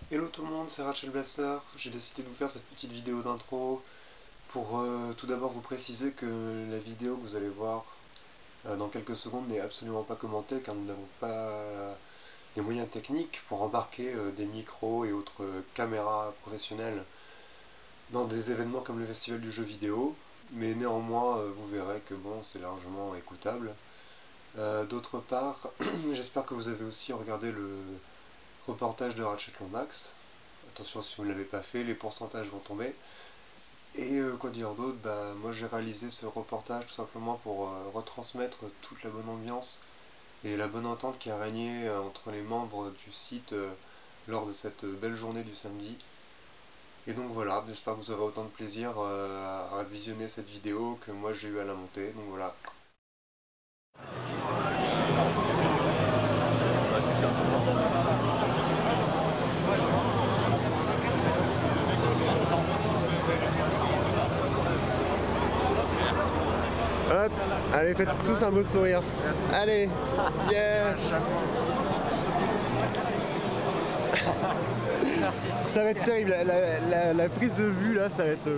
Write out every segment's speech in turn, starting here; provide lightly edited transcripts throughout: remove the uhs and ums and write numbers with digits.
Hello tout le monde, c'est Rachel Blaster. J'ai décidé de vous faire cette petite vidéo d'intro pour tout d'abord vous préciser que la vidéo que vous allez voir dans quelques secondes n'est absolument pas commentée car nous n'avons pas les moyens techniques pour embarquer des micros et autres caméras professionnelles dans des événements comme le festival du jeu vidéo, mais néanmoins vous verrez que bon, c'est largement écoutable. D'autre part, j'espère que vous avez aussi regardé le reportage de Ratchet Lombax. Attention, si vous ne l'avez pas fait, les pourcentages vont tomber. Et quoi dire d'autre, moi j'ai réalisé ce reportage tout simplement pour retransmettre toute la bonne ambiance et la bonne entente qui a régné entre les membres du site lors de cette belle journée du samedi. Et donc voilà, j'espère que vous aurez autant de plaisir à visionner cette vidéo que moi j'ai eu à la monter. Donc voilà. Hop, allez, faites tous un beau sourire. Allez, yeah. Merci. Ça va être terrible, la prise de vue là, ça va être...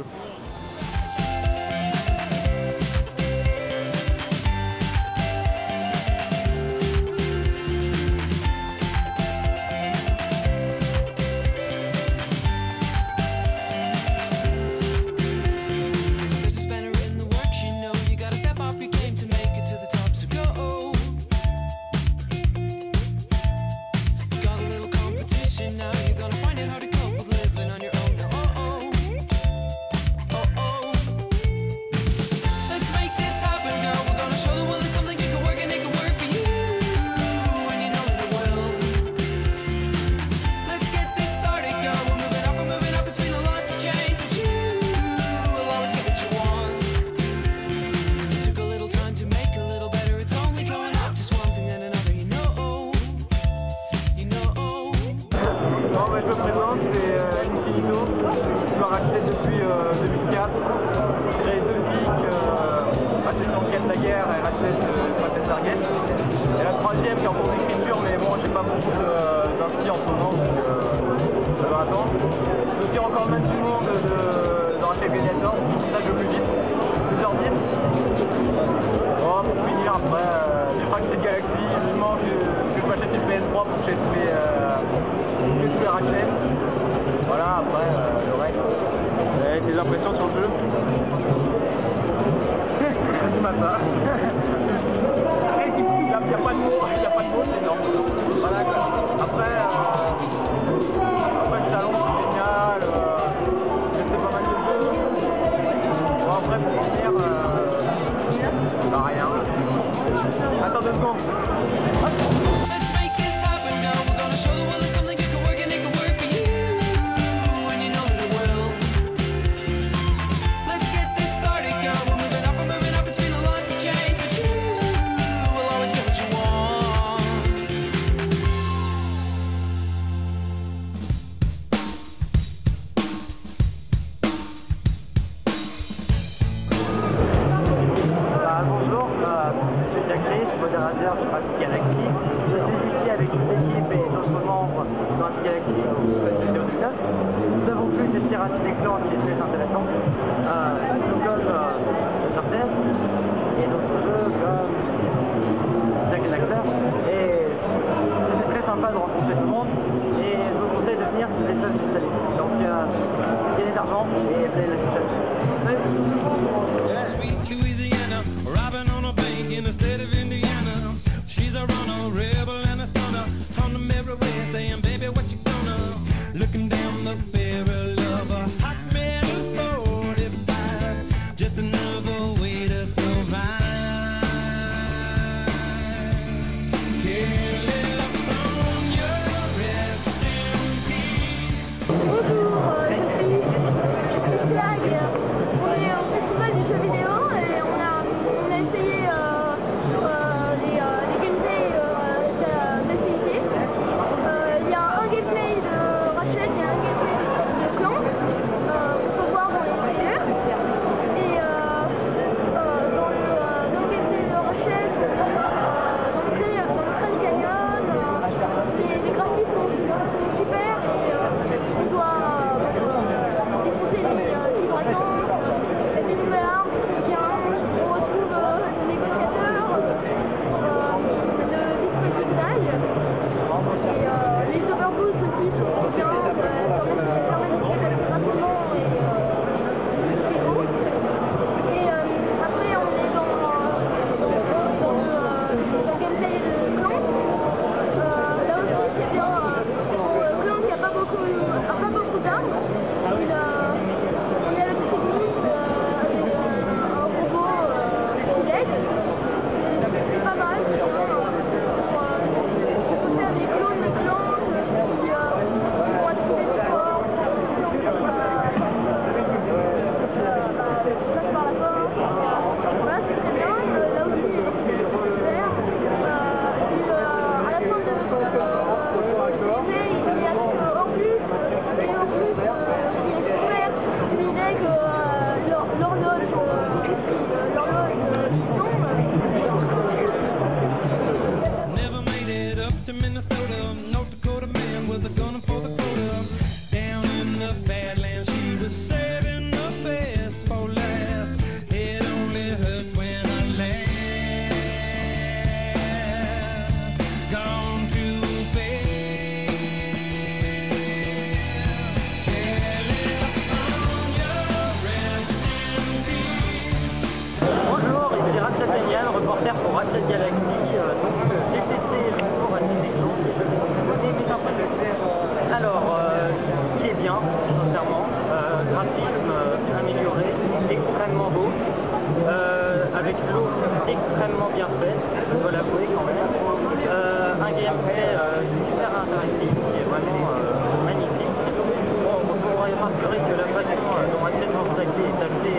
Je me présente, c'est Infinito, je dois racheter depuis 2004. J'ai deux geeks, Ratchet Clank la guerre et Ratchet Target. Et la troisième qui est en cours d'écriture, mais bon, j'ai pas beaucoup d'inspi en ce moment, donc ça doit attendre. Je suis encore le même du monde dans Ratchet Gladiator, ça je veux plus vite, plusieurs villes. Bon, pour finir, après, j'ai racheté Galaxy, justement, que je m'achète une PS3 pour que j'ai tous les Ratchet. Voilà, après, le reste. Tes impressions sur le jeu? Du matin. Il n'y a pas de mots, c'est énorme. Voilà, quoi. Après, le salon, c'est génial. J'ai fait pas mal de jeux. Bon, après, pour finir, rien. Attends 2 secondes. Modérateur sur Ratchet Galaxy. Je suis ici avec une équipe et d'autres membres dans Ratchet Galaxy au Festival du 9. Nous avons vu des Ratchet Clank qui est très intéressant, comme Uncharted et d'autres jeux comme Jack and Daxter. Et c'était très sympa de rencontrer tout le monde et je vous conseille de venir si vous êtes spécialistes. Donc gagnez d'argent et venez la Instead of Indiana, she's a runner, rebel and a stunner. Come from everywhere saying, baby, what you gonna? Looking down the barrel of a hot metal 45, just another way to survive. California, rest in peace. Bonjour, je suis Flag. On est au festival du jeu vidéo et on a essayé rapide, c'est bien, ça permet de faire rapidement et c'est beau. Et après on est dans le gameplay de Clank. Là aussi c'est bien, Clank n'a pas beaucoup d'armes. On est à la petite limite avec un robot qui l'aide. C'est pas mal, c'est bien. Pour faire des clones de Clank qui vont attirer le corps, ça par la porte. Voilà, c'est très bien. Là aussi, c'est super. Et à la fin de il y a Orbus, et Orbus il est super. Il est que l'horloge qui tombe. Never made it up to Minnesota. North Dakota man with a gun for the quota. Down in the Badlands, she was saving the best for last. It only hurts when I laugh. Gone too fast. California, rest in peace. Bonjour, ici Ratchet Daniel, reporter pour Ratchet Galaxy. J'ai testé le tour à Disneyland. Alors, il est bien, sincèrement. Graphisme amélioré, extrêmement beau. Avec l'eau extrêmement bien faite, je dois l'avouer quand même. Un gameplay super interactif qui est vraiment magnifique. Bon, vous remarquerez que la façon dont Ratchet Mortacé est acheté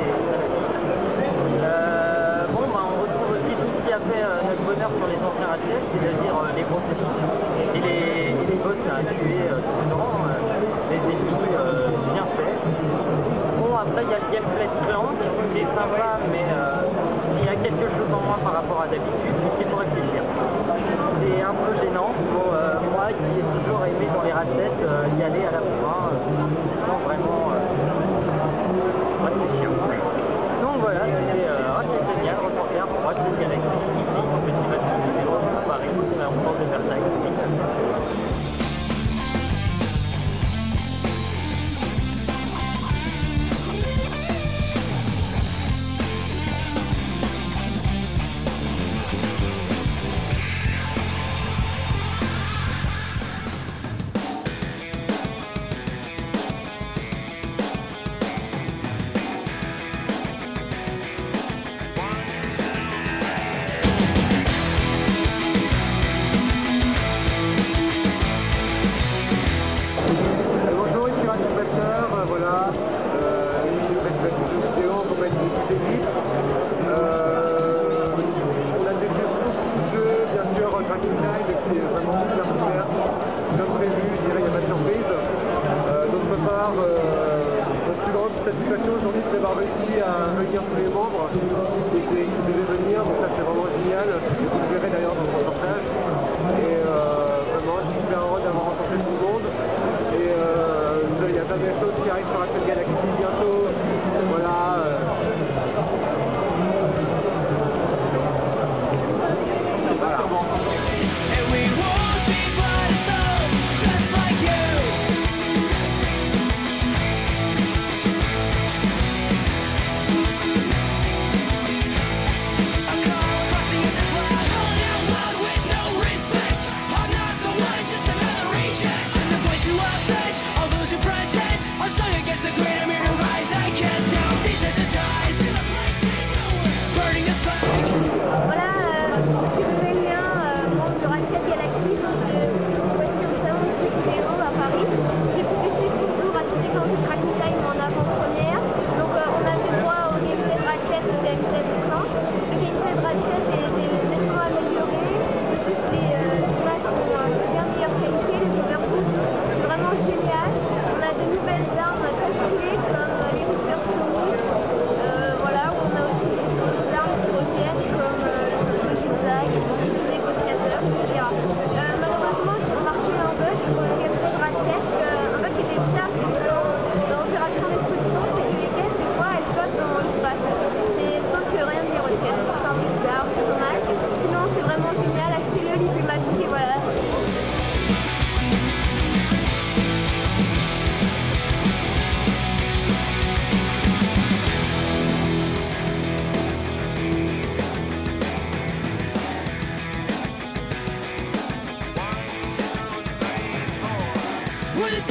bon, bah, on retrouve aussi tout ce qui a fait notre bonheur sur les anciens Ratchet, c'est-à-dire les processus et les boss à tuer tout le temps, les ennemis bien faits. Bon, après il y a le gameplay de Clank qui est sympa, mais il y a quelque chose en moins par rapport à d'habitude, mais c'est pour réfléchir. C'est un peu gênant pour moi qui ai toujours aimé dans les Ratchet y aller à la fin sans vraiment réfléchir. Donc voilà, c'était Ratchet Génial, reporter pour Ratchet Galaxy, ici, au petit bâtiment numéro à Paris, en France de Versailles. Bonjour, ici Ratchet Buster, voilà, une nouvelle vidéo en compagnie de David. On a découvert beaucoup de jeux, bien sûr, Tracking Time, qui est vraiment super super, comme prévu, je dirais, il n'y a pas de surprise. D'autre part, notre plus grande satisfaction aujourd'hui, c'est d'avoir réussi à réunir tous les membres qui devaient venir, donc ça c'est vraiment génial, vous le verrez d'ailleurs dans le reportage. Et vraiment, je suis super heureux d'avoir rencontré tout le monde. Et il y a plein de choses qui arrivent sur Ratchet Galaxy bientôt. Voilà. And we won't be blood souls just like you. I call across the underground.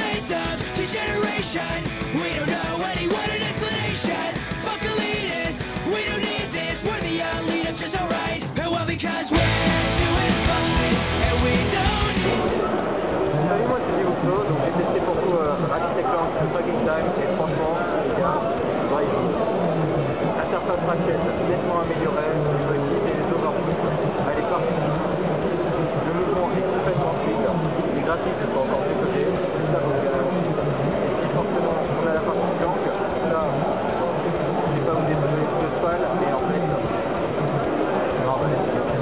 states of degeneration. We don't know anyone an explanation. Fuck elitists, we don't need this. We're the elite of just alright. And well, because we're doing fine, and we don't need to. Salut, moi c'est Divoxo, donc j'ai testé pour vous Ratchet & Clank Fucking Time et franchement les gars, drive. Interface Ratchet nettement améliorée, les bugs et les overboosts, elle est parfaite. Le mouvement est complètement fluide, les graphismes sont encore plus côté, ça donc et forcément on a la partie Clank, là je vais pas vous démontrer de spal, mais en fait non, bah,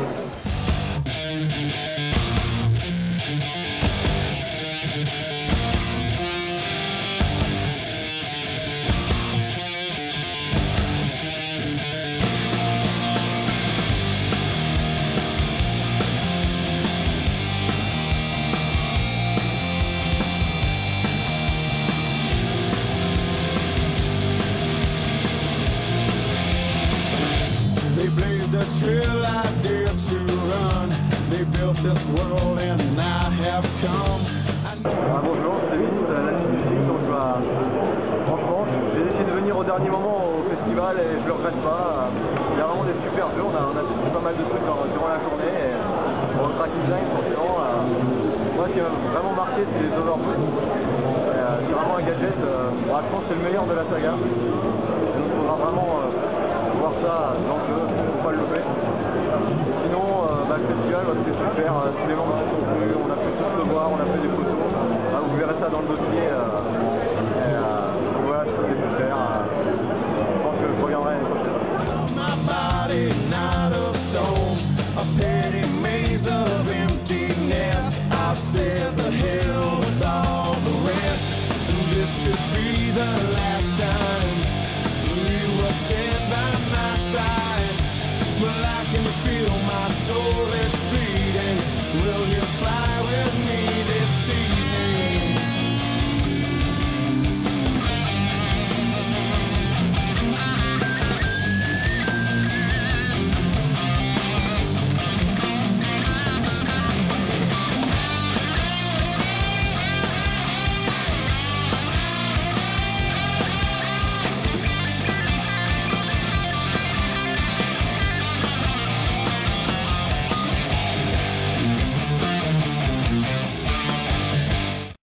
They blazed a trail I dare to run. They built this world and I have come. Bonjour, c'est David, la team du film, donc franchement j'ai essayé de venir au dernier moment au festival et je le regrette pas. Il y a vraiment des super jeux, on a testé pas mal de trucs durant la journée et pour le track design forcément moi ce qui m'a vraiment marqué c'est les overboosts. C'est vraiment un gadget, je pense que c'est le meilleur de la saga. Donc il faudra vraiment voir ça dans le jeu, faut pas le louper. Et sinon le festival c'était super, tous les membres se sont vus, on a pu tous le voir, on a fait des photos. Vous verrez ça dans le dossier.